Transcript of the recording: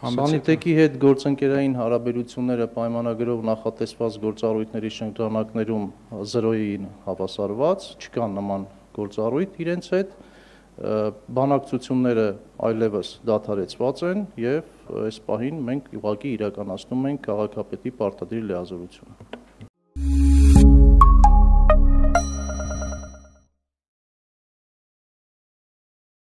Սանիտեկի հետ գործընկերային հարաբերությունները պայմանագրով նախատեսված գործառույթների շրջանակներում 0-ին հավասարված, չկան նման գործառույթ իրենց հետ, բանակցությունները այլևս դադարեցված են եւ այս պահին մենք ուղղակի իրականացնում ենք քաղաքապետի պարտադիր լիազորությունը։